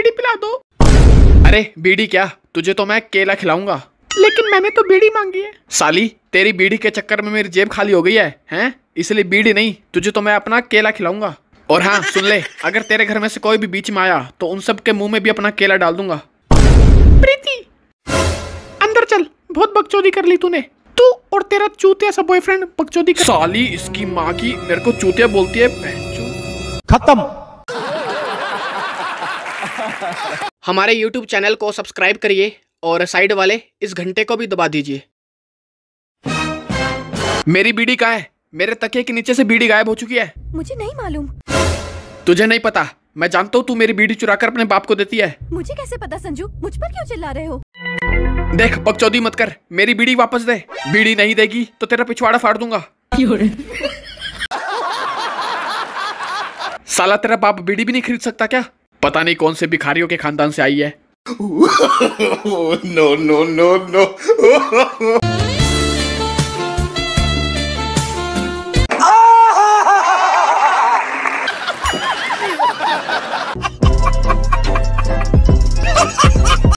बीड़ी पिला दो। अरे बीड़ी क्या, तुझे तो मैं केला खिलाऊंगा। लेकिन मैंने तो बीड़ी मांगी है। साली, तेरी बीड़ी के चक्कर में मेरी जेब खाली हो गई है, हैं? इसलिए बीड़ी नहीं, तुझे तो मैं अपना केला खिलाऊंगा। और हाँ सुन ले, अगर तेरे घर में से कोई भी बीच में आया तो उन सब के मुंह में भी अपना केला डाल दूंगा। प्रीति अंदर चल, बहुत बकचोदी कर ली तूने। तू और तेरा चूतिया सा बॉयफ्रेंड बकचोदी कर। साली इसकी माँ की मेरे को चूतिया बोलती है। खत्म। हमारे YouTube चैनल को सब्सक्राइब करिए और साइड वाले इस घंटे को भी दबा दीजिए। मेरी बीड़ी कहाँ है? मेरे तकिए के नीचे से बीड़ी गायब हो चुकी है। मुझे नहीं मालूम। तुझे नहीं पता? मैं जानता हूँ तू मेरी बीड़ी चुरा कर अपने बाप को देती है। मुझे कैसे पता संजू? मुझ पर क्यों चिल्ला रहे हो? देख बकचोदी मत कर, मेरी बीड़ी वापस दे। बीड़ी नहीं देगी तो तेरा पिछवाड़ा फाड़ दूंगा। साला तेरा बाप बीड़ी भी नहीं खरीद सकता क्या? पता नहीं कौन से भिखारियों के खानदान से आई है। No no no no.